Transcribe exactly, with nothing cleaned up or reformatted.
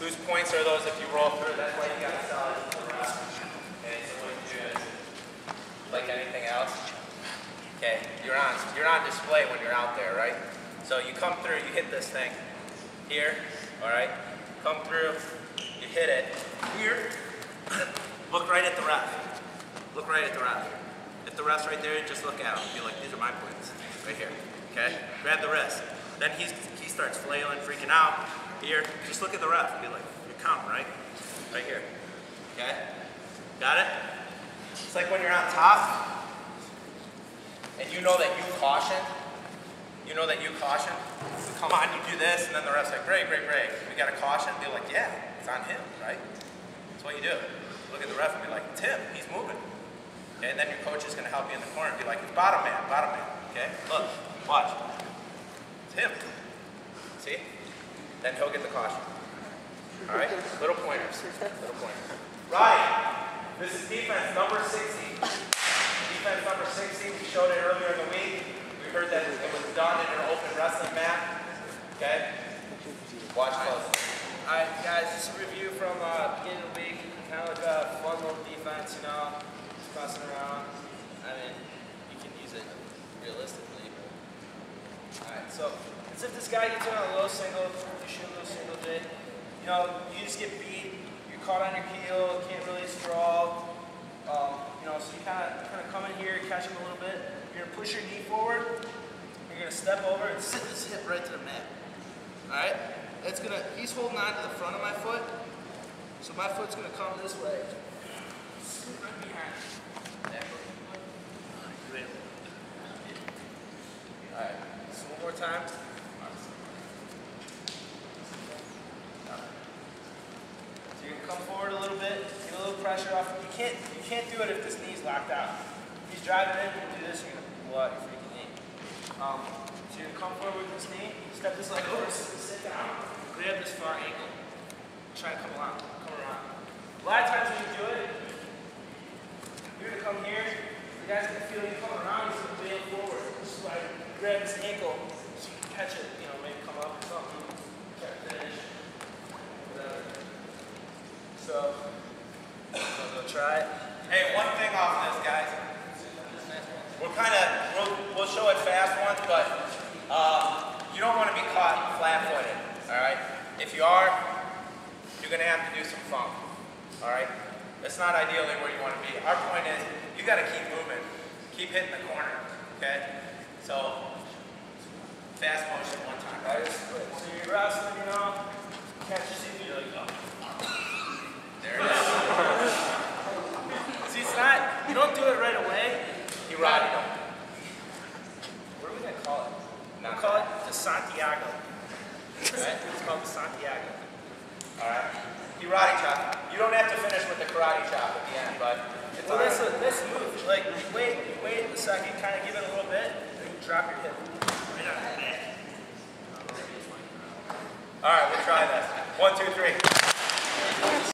Loose points are those if you roll through. That's why you got to sell it to the ref. Okay, so what you do is, like anything else, okay, you're on, you're on display when you're out there, right? So you come through, you hit this thing here, all right? Come through, you hit it here. Look right at the ref. Look right at the ref. If the ref's right there, just look at him. Be like, these are my points, right here. Okay? Grab the wrist. Then he's, he starts flailing, freaking out. Here, just look at the ref. Be like, you're counting, right? Right here. Okay? Got it? It's like when you're on top, and you know that you caution. You know that you caution. Come on, you do this, and then the ref's like, break, break, break. We got a caution. Be like, yeah, it's on him, right? That's what you do. Look at the ref and be like, it's him. He's moving. Okay, and then your coach is going to help you in the corner and be like, it's bottom man, bottom man. Okay, look, watch. It's him. See? Then he'll get the caution. All right, little pointers. Little pointers. Right. This is defense number sixty. Defense number sixty. We showed it earlier in the week. We heard that it was done in your open wrestling mat. Okay. Watch closely. All right, guys. Just a review from uh, beginning of the week. Kind of like a fun little defense, you know. Crossing around. I mean, you can use it realistically. But... Alright, so it's if this guy gets in on a low single, you shoot a low single J. You know, you just get beat, you're caught on your heel, can't really sprawl. Um, you know, so you kind of kind of come in here, catch him a little bit. You're gonna push your knee forward. You're gonna step over and sit this hip right to the mat. Alright? It's gonna. He's holding on to the front of my foot, so my foot's gonna come this way. Right behind. Alright, so one more time. So you're gonna come forward a little bit, get a little pressure off. You can't you can't do it if this knee's locked out. If he's driving in, you do this, you're gonna blow out your freaking knee. Um, so you're gonna come forward with this knee, step this leg over, sit down, grab this far ankle, try to come around, come around. A lot of times when you do it, you're gonna come here, the guy's gonna feel you coming around, he's gonna bail forward. Just like grab his ankle so you can catch it, you know, maybe come up or something. Try to finish. Whatever. So, we'll go try it. Hey, one thing off this, guys. We're kind of, we'll, we'll show it fast once, but uh, you don't want to be caught flat-footed, all right? If you are, you're going to have to do some funk, all right? That's not ideally where you want to be. Our point is, you got to keep moving. Keep hitting the corner, okay? So, fast motion one time. Right? So you're wrestling, you know, catch your seat, you're like, oh. There it is. See, it's not, you don't do it right away. You ride it. What are we going to call it? Not We'll call it the Santiago. Right? It's called the Santiago. All right. Karate chop. You don't have to finish with the karate chop at the end, but it's well, all that's right. a, that's a move. Like, you wait, you wait a second, kind of give it a little bit, then you drop your hip. Right on the mat. All right, we'll try this. One, two, three.